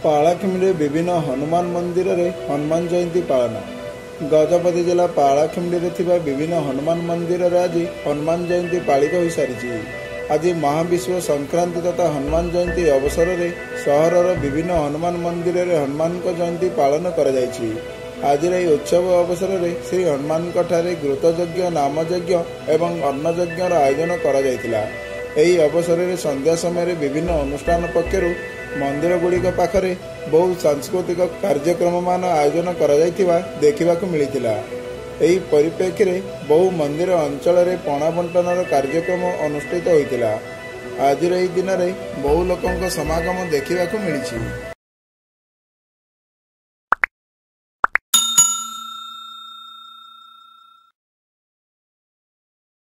पालाखिमड़ी विभिन्न हनुमान मंदिर रे हनुमान जयंती पालन। गजपति जिला पालाखिमड़ी रे विभिन्न हनुमान मंदिर रे आज हनुमान जयंती पालित हो सारी। आज महाविश्व संक्रांति तथा हनुमान जयंती अवसर में सहरर विभिन्न हनुमान मंदिर रे हनुमान जयंती पालन कर आज उत्सव अवसर में श्री हनुमान घृतयज्ञ नामयज्ञ एवं अन्नयज्ञ आयोजन कर अवसर में संध्या समय विभिन्न अनुष्ठान पक्षर मंदिर गुड़िक पाखरे बहु सांस्कृतिक कार्यक्रम मान आयोजन कर देखा मिलता। एही परिप्रेक्षी में बहु मंदिर अंचल में पणा बंटन कार्यक्रम अनुष्ठित होता। आज दिन में बहु लोकों समागम देखा मिली।